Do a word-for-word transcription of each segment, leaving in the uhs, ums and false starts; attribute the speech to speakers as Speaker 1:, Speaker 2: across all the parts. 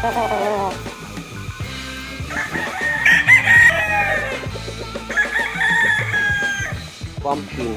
Speaker 1: Pumpkin.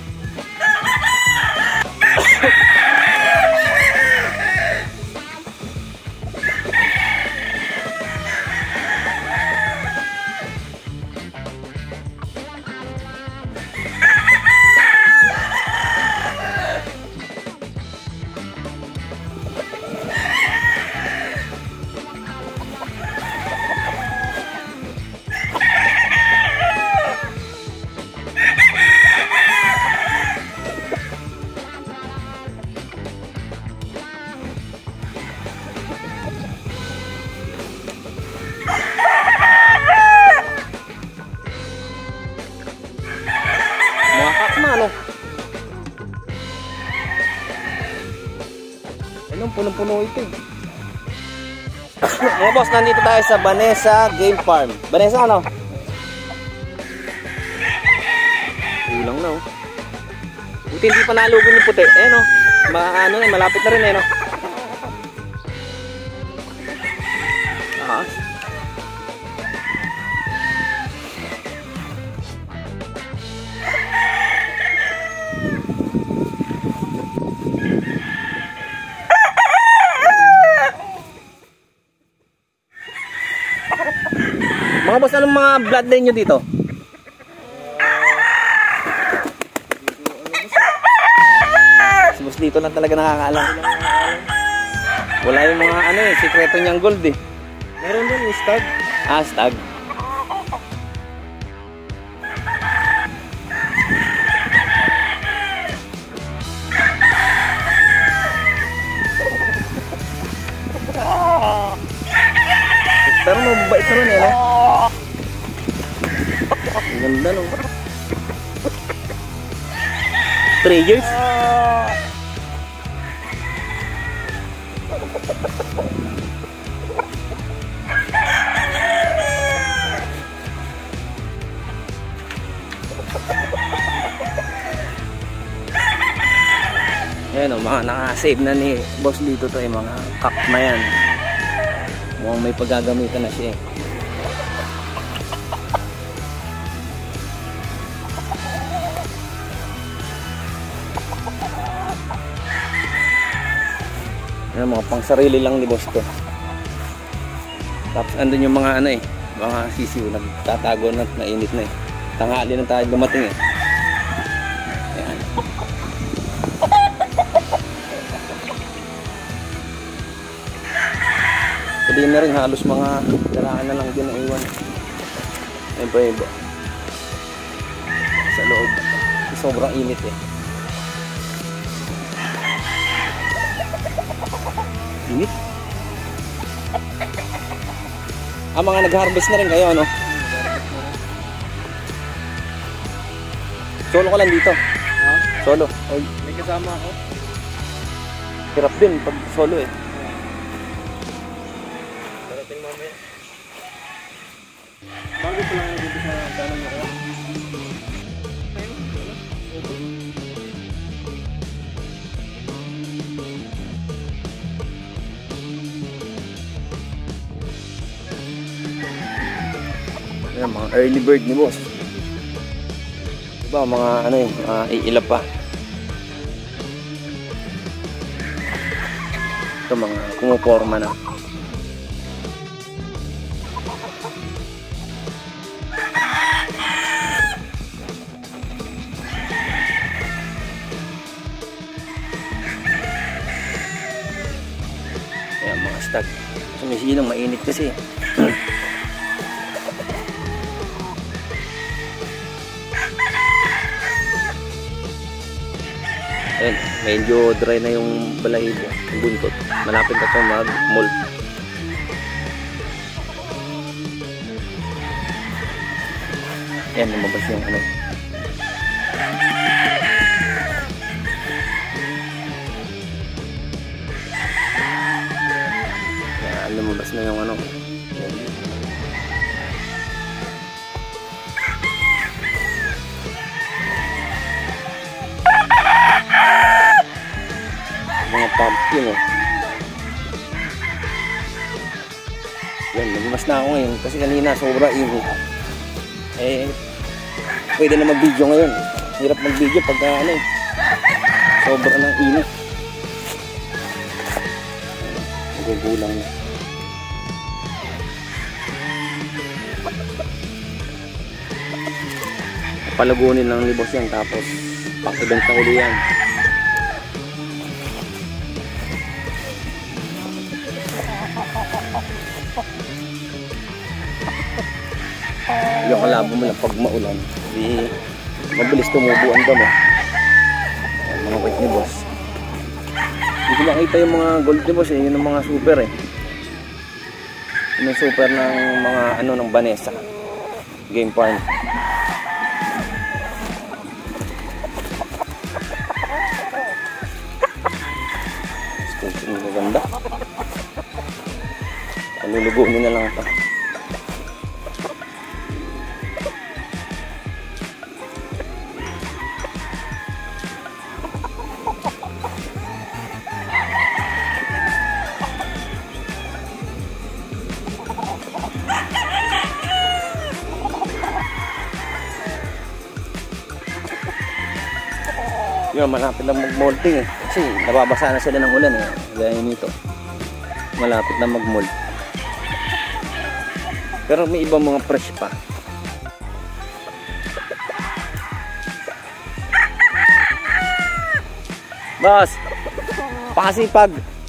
Speaker 1: Anong punong-puno ito eh. Mga boss, nandito tayo sa Vanessa Game Farm. Vanessa ano? Ulang na oh. Buti hindi pa nalugon yung puti. Eh no, Ma ano, malapit na rin eh no. Ahas. Mga boss, anong mga bloodline nyo dito? Si boss dito lang talaga nakakaalam. Wala yung mga ano eh, sikreto niyang gold eh.
Speaker 2: Meron din yung stag.
Speaker 1: Ah, stag. Pero mabait naman eh, no? Ang ganda, no? three years? Ayan o, mga naka-save na ni boss dito to, yung mga kak na yan. Mukhang may paggagamitan na siya eh. Ayan, mga pang sarili lang ni boss to. Tapos andun yung mga ano eh, mga sisiw nagtatago na, mainit na eh. Tanghali na tayo dumating eh. Ayan. Hindi na rin, halos mga daraan na lang din na iwan. Ayun pa iba. Sa loob. Sobrang init eh. Init? Ah, mga nag-harvest na rin kayo, ano? Solo ko lang dito. Ha? Solo. Oy.
Speaker 2: May kasama ako.
Speaker 1: Hirap din pag solo eh.
Speaker 2: Bago pa lang dito sa tanong mo kaya?
Speaker 1: Ayan, mga early bird ni boss. Diba mga ano eh, mga iilap pa. Ito mga kumuporma na. Ayan, mga stag. Sumisilong, mainit kasi. Ayan, medyo dry na yung balahibo, yung buntot. Malapit na itong mag-molt. Ayan, lumabas yung ano. Ayan, lumabas na yung ano. Mga pumpkin oh. lalabas na ako ngayon kasi kanina sobra init. Eh, pwede na mag-video ngayon. Hirap mag-video pagka ano eh, sobra ng init. Gugulang na. Palagunin lang ni boss yan, tapos pang-event na uli yan. Yung kalabo mo lang pag maulan, di mabilis tumubo ang damo. Ayan, mga kwit ni boss. Hindi ko makita yung mga gold ni boss eh, yun ang mga super eh. Yun yung super ng mga ano ng Vanessa Game Farm. Ang maganda. Palulugunin na lang ito. Yun, malapit na mag-molting eh. Kasi nababasa na sila ng ulan eh. Gaya nito. Malapit na mag-molt. Pero may ibang mga fresh pa. Boss! Pakasipag!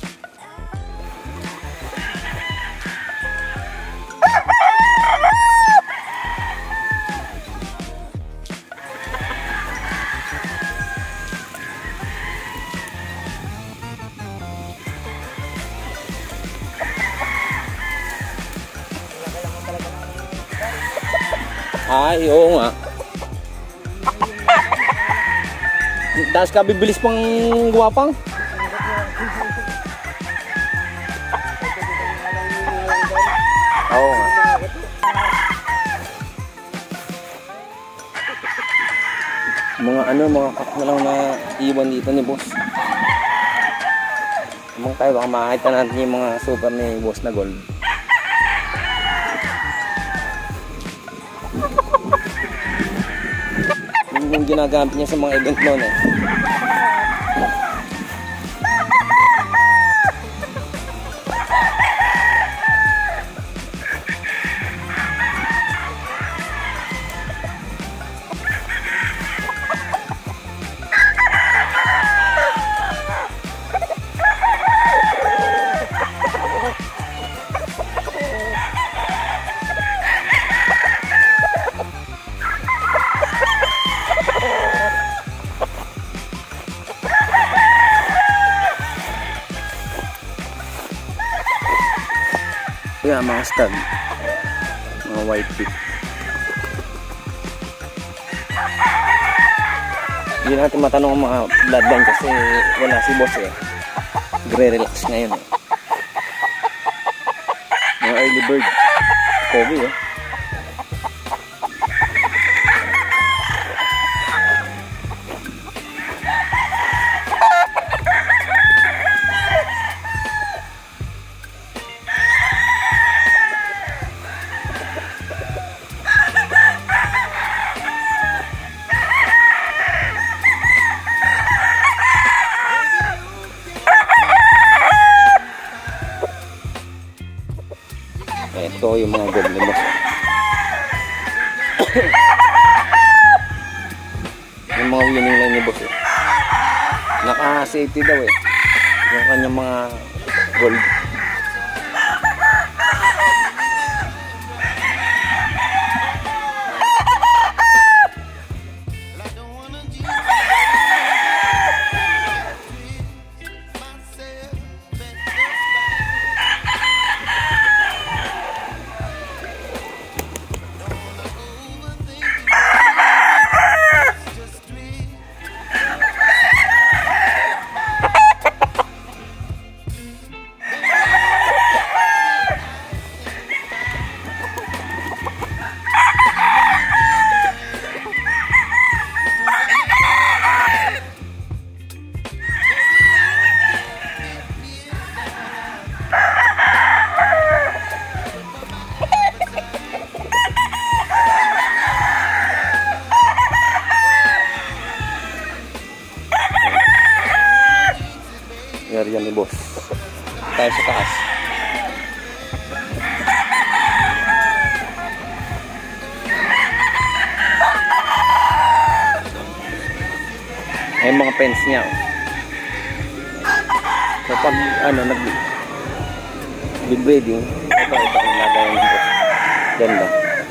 Speaker 1: Ay, oo nga. Tapos ka bibilis pang guwapang. Oo nga. Mga ano, mga kak na lang na iwan dito ni boss. Amang tayo, baka makakita natin yung mga super ni boss na gold. Yung ginagamit niya sa mga event noon eh. Yan, mga stud, mga white pig. Hindi natin matanong ang mga bloodline kasi wala si boss eh. Gre-relax ngayon eh. Mga early bird. Kobe eh. Ito yung mga gold ni boss. Yung mga winning line ni boss eh. Naka-safety daw eh. Yung kanyang mga gold. area ni boss. Tayo sa taas. Ay mga fence niya. Oh. So pag ano nag breeding, ito ito ang lagayan ni boss. Ganda.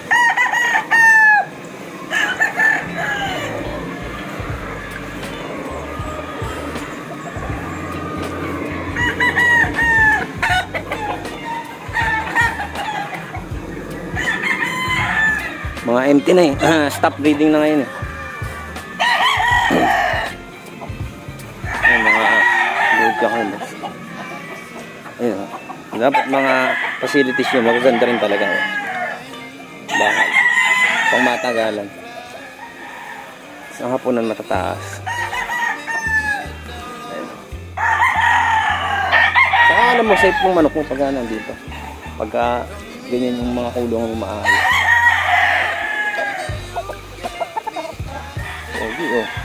Speaker 1: Mga empty na eh. Stop breeding na ngayon eh. Ayan, mga load ka kayo. Ayan. Dapat mga facilities nyo, magaganda rin talaga. Bakal. Pang matagalan. Ang hapunan matataas. Ayan. Saka alam mo, safe mong manok mo pagka nandito. Pagka ganyan yung mga kulong mo maayos. Oh,